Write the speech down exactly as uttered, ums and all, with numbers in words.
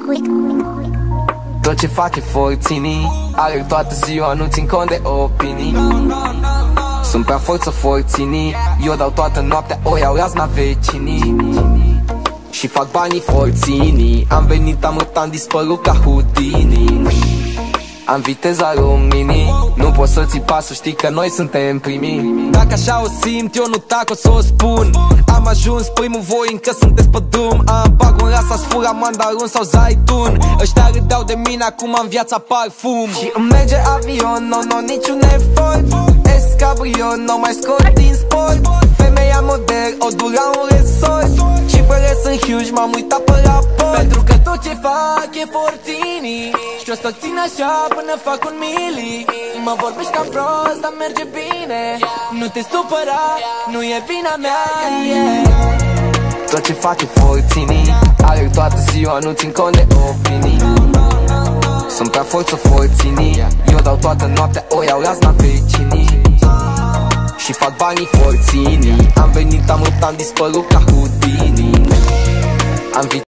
Tot ce face forținii, alerg toată ziua, nu țin cont de opinii. Sunt prea forță forținii, eu dau toată noaptea, o iau razna vecinii. Și fac banii forținii, am venit, am mutat, am dispărut ca Houdini. Am viteza luminii, nu poți să ții pasul, știi că noi suntem primii. Dacă așa o simt, eu nu tac, o să o spun. Am ajuns primul, voi încă sunteți pe drum. Am bag un rasa, sfura, mandarin sau zaitun. Ăștia râdeau de mine, acum am viața parfum. Și îmi merge avion, no, no, niciun efort. Escabrion, no mai scot din sport. Femeia model, o dura un resort. Cifrele sunt huge, m-am uitat pe raport. Pentru că tot ce fac e forținii, și o să țin așa până fac un mili. Mă vorbești cam prost, dar merge bine. Nu te supăra, nu e vina mea, yeah. Tot ce fac e forținii, alerg toată ziua, nu țin cont de opinii. Sunt prea forță forținii, eu dau toată noaptea, o iau razna vecinii. Și fac banii forținii, am venit, am mutat, am dispărut ca Houdini. Am